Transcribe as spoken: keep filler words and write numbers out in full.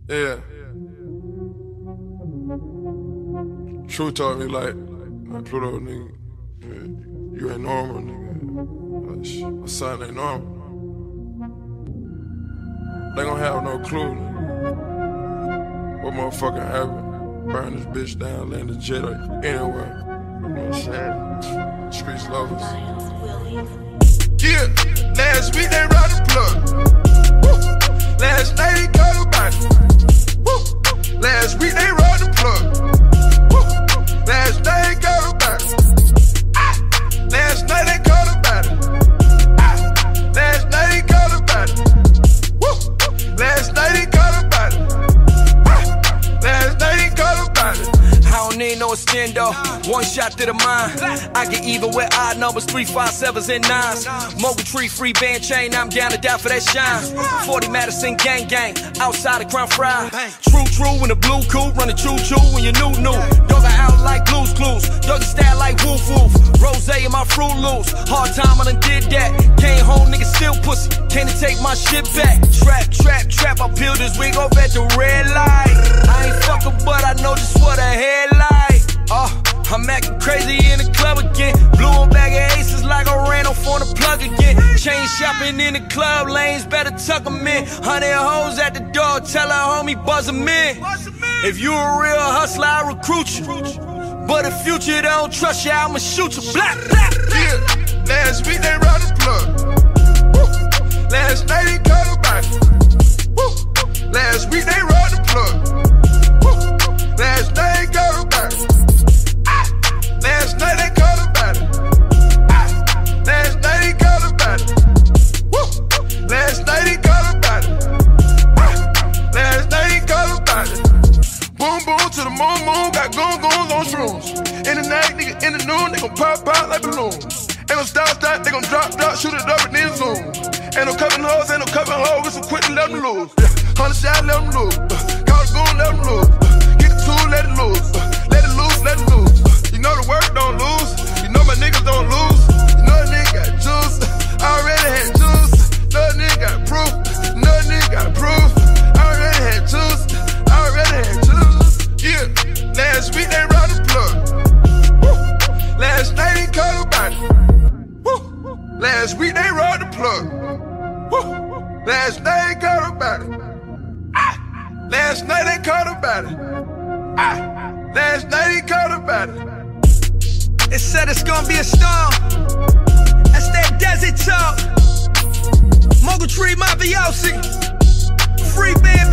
Yeah. True told me like, like Pluto, nigga, you ain't normal, nigga. My son ain't normal. They gon' have no clue, nigga. What motherfucking happened? Burn this bitch down, land the jet or anywhere. You know what I'm saying? Streets lovers. Yeah, last week they ride the plug. Woo. Last night they got about it. Woo. Last week they ride the plug. Woo. Last night they got about it. Ah. Last night they got about it. Ah. Last night they got about it. Woo. Last night they got about it. Ah. Last night they got about it. I don't need no extendo, one shot to the mind. I get even with odd numbers, three, five, sevens, and nines. Mogul tree, free band chain, I'm down to die for that shine. forty Madison gang gang, outside of Crown Fry. True, true, in the blue coupe, running choo-choo when you new, new. Dog out like Blue's Clues, doggy style like woof woof. Rose in my Fruit Loops, hard time I done did that. Came home, nigga still pussy, can't take my shit back. Trap, trap, trap, I peeled this wig off at the red light. I ain't fuckin', but I know just what a headlight. Oh, I'm acting crazy in the club again. Blew a bag of aces like I ran off on the plug again. Chain shopping in the club lanes, better tuck them in. Hundred hoes at the door, tell her homie buzz them in. If you a real hustler, I recruit you. But if future don't trust you, I'ma shoot you. Black, black, yeah. Last week they ride the plug. Woo. Last night they got about it. Woo. Last week they ride the plug. Woo. Last night they got about it. Last night they got about it. Ah. Last night they got about it. Woo. Last night they got about it. Ah. Last night they got about it. Boom boom to the moon moon, got goon goons on shrooms. In the night, nigga, in the noon, they gon' pop out like balloons. Ain't no stop stop, they gon' drop drop, shoot it up and then zoom. Ain't no cupping hoes, ain't no cupping hoes, we some quitting, let them lose. Yeah. Hundred shot, let them lose. Uh, call the goon, let them lose. Uh, get the tool, let it loose. Uh, let it loose, let it loose. You know the work don't lose. You know my niggas don't lose. You know a nigga got juice. I already had juice. Know a nigga got proof. You know a nigga got proof. I already had juice. I already had juice. Yeah. Last week they ride the plug. Woo. Last night they caught about it. Woo. Last week they ride the plug. Woo. Last night they caught about it. Ah. Last night they caught about it. Ah. Last night he caught about it. It said it's gonna be a storm. That's that desert talk. Mogul tree, mafiosi. Free band.